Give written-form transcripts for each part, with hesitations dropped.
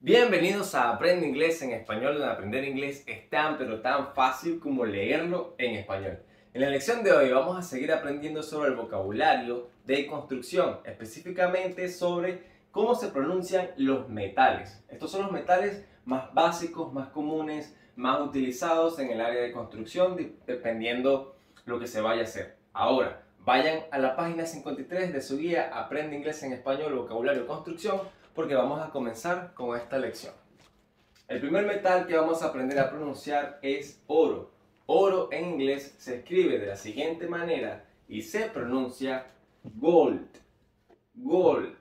Bienvenidos a Aprende Inglés en Español, donde aprender inglés es tan pero tan fácil como leerlo en español. En la lección de hoy vamos a seguir aprendiendo sobre el vocabulario de construcción, específicamente sobre cómo se pronuncian los metales. Estos son los metales más básicos, más comunes, más utilizados en el área de construcción, dependiendo lo que se vaya a hacer. Ahora, vayan a la página 53 de su guía Aprende Inglés en Español, vocabulario de construcción, porque vamos a comenzar con esta lección. El primer metal que vamos a aprender a pronunciar es oro. Oro en inglés se escribe de la siguiente manera y se pronuncia gold. Gold.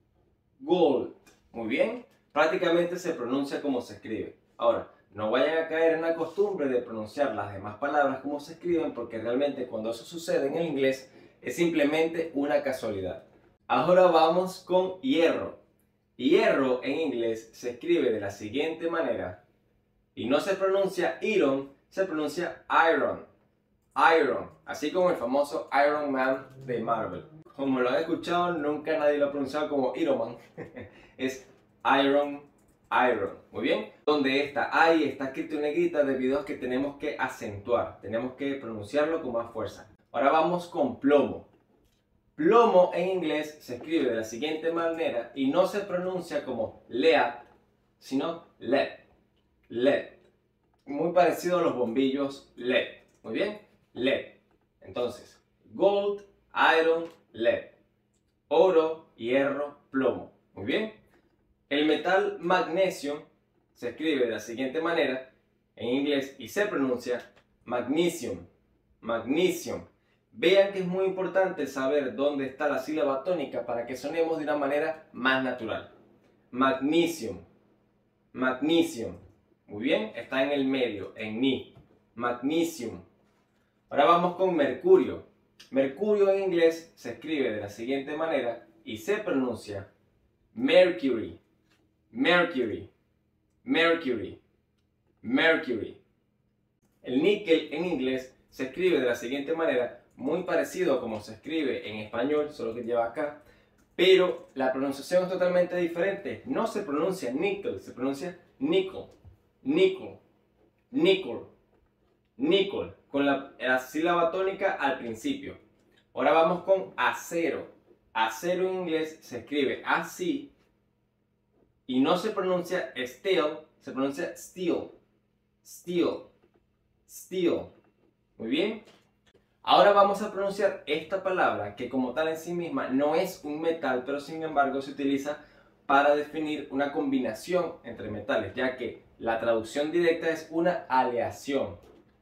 Gold. Muy bien. Prácticamente se pronuncia como se escribe. Ahora, no vayan a caer en la costumbre de pronunciar las demás palabras como se escriben, porque realmente cuando eso sucede en el inglés es simplemente una casualidad. Ahora vamos con hierro. Hierro en inglés se escribe de la siguiente manera y no se pronuncia iron, se pronuncia iron. Iron, así como el famoso Iron Man de Marvel. Como lo han escuchado, nunca nadie lo ha pronunciado como Iron Man. Es iron, iron. Muy bien. Donde está I está escrito en negrita debido a que tenemos que acentuar, tenemos que pronunciarlo con más fuerza. Ahora vamos con plomo. Plomo en inglés se escribe de la siguiente manera y no se pronuncia como lead, sino led. Led. Muy parecido a los bombillos LED. Muy bien. LED. Entonces, gold, iron, lead. Oro, hierro, plomo. Muy bien. El metal magnesio se escribe de la siguiente manera en inglés y se pronuncia magnesium. Magnesium. Vean que es muy importante saber dónde está la sílaba tónica para que sonemos de una manera más natural. Magnesium. Magnesium. Muy bien, está en el medio, en ni. Magnesium. Ahora vamos con mercurio. Mercurio en inglés se escribe de la siguiente manera y se pronuncia mercury. Mercury. Mercury. Mercury. El níquel en inglés se escribe de la siguiente manera, muy parecido a como se escribe en español, solo que lleva acá, pero la pronunciación es totalmente diferente. No se pronuncia nickel, se pronuncia nickel, nickel, nickel, nickel, con la sílaba tónica al principio. Ahora vamos con acero. Acero en inglés se escribe así y no se pronuncia steel, se pronuncia steel, steel, steel. Muy bien. Ahora vamos a pronunciar esta palabra que como tal en sí misma no es un metal, pero sin embargo se utiliza para definir una combinación entre metales, ya que la traducción directa es una aleación.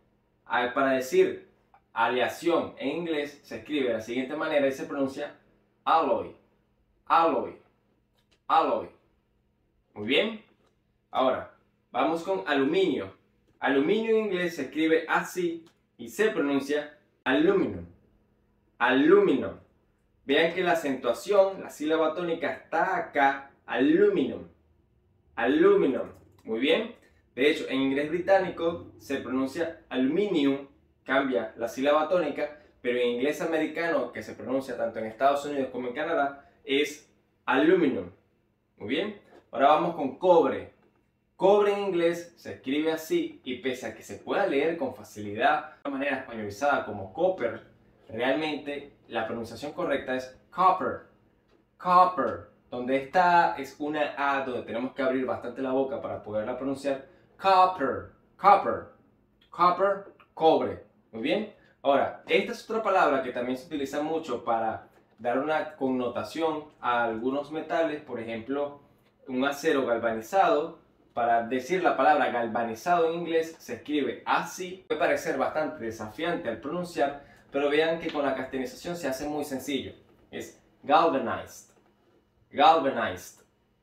Para decir aleación en inglés se escribe de la siguiente manera y se pronuncia alloy, alloy, alloy. Muy bien. Ahora vamos con aluminio. Aluminio en inglés se escribe así y se pronuncia aluminum, aluminum. Vean que la acentuación, la sílaba tónica está acá, aluminum, aluminum. Muy bien. De hecho, en inglés británico se pronuncia aluminium, cambia la sílaba tónica, pero en inglés americano, que se pronuncia tanto en Estados Unidos como en Canadá, es aluminum. Muy bien. Ahora vamos con cobre. Cobre en inglés se escribe así y pese a que se pueda leer con facilidad de una manera españolizada como copper, realmente la pronunciación correcta es copper. Copper. Donde esta es una A donde tenemos que abrir bastante la boca para poderla pronunciar. Copper. Copper. Copper. Cobre. Muy bien. Ahora, esta es otra palabra que también se utiliza mucho para dar una connotación a algunos metales. Por ejemplo, un acero galvanizado. Para decir la palabra galvanizado en inglés se escribe así. Puede parecer bastante desafiante al pronunciar, pero vean que con la castellanización se hace muy sencillo. Es galvanized, galvanized,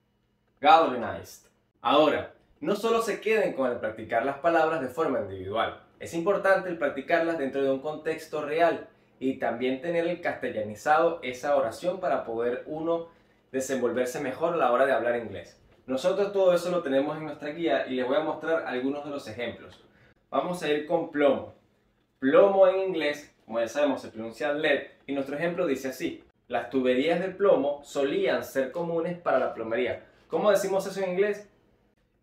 galvanized. Ahora, no solo se queden con el practicar las palabras de forma individual. Es importante el practicarlas dentro de un contexto real y también tener el castellanizado esa oración para poder uno desenvolverse mejor a la hora de hablar inglés. Nosotros todo eso lo tenemos en nuestra guía y les voy a mostrar algunos de los ejemplos. Vamos a ir con plomo. Plomo en inglés, como ya sabemos, se pronuncia lead y nuestro ejemplo dice así. Las tuberías de plomo solían ser comunes para la plomería. ¿Cómo decimos eso en inglés?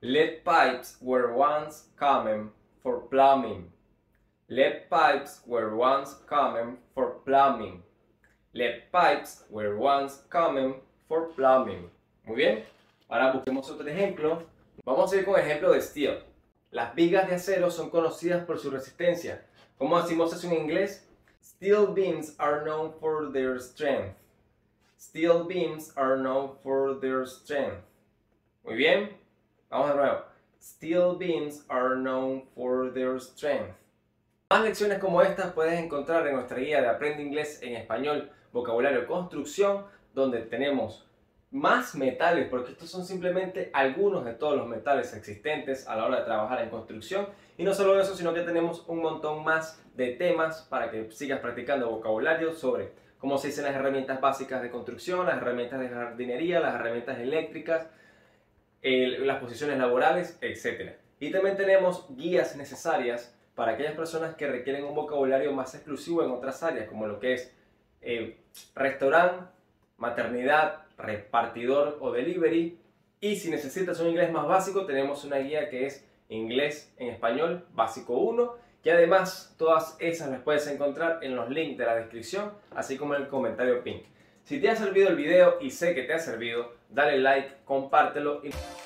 Lead pipes were once common for plumbing. Lead pipes were once common for plumbing. Lead pipes were once common for plumbing. Muy bien. Ahora busquemos otro ejemplo. Vamos a ir con el ejemplo de steel. Las vigas de acero son conocidas por su resistencia. ¿Cómo decimos eso en inglés? Steel beams are known for their strength. Steel beams are known for their strength. Muy bien. Vamos de nuevo. Steel beams are known for their strength. Más lecciones como estas puedes encontrar en nuestra guía de Aprende Inglés en Español, Vocabulario Construcción, donde tenemos más metales, porque estos son simplemente algunos de todos los metales existentes a la hora de trabajar en construcción. Y no solo eso, sino que tenemos un montón más de temas para que sigas practicando vocabulario sobre cómo se dicen las herramientas básicas de construcción, las herramientas de jardinería, las herramientas eléctricas, las posiciones laborales, etc. Y también tenemos guías necesarias para aquellas personas que requieren un vocabulario más exclusivo en otras áreas, como lo que es restaurante, maternidad, repartidor o delivery. Y si necesitas un inglés más básico, tenemos una guía que es Inglés en Español Básico 1, que además todas esas las puedes encontrar en los links de la descripción, así como en el comentario pin. Si te ha servido el video, y sé que te ha servido, dale like, compártelo y...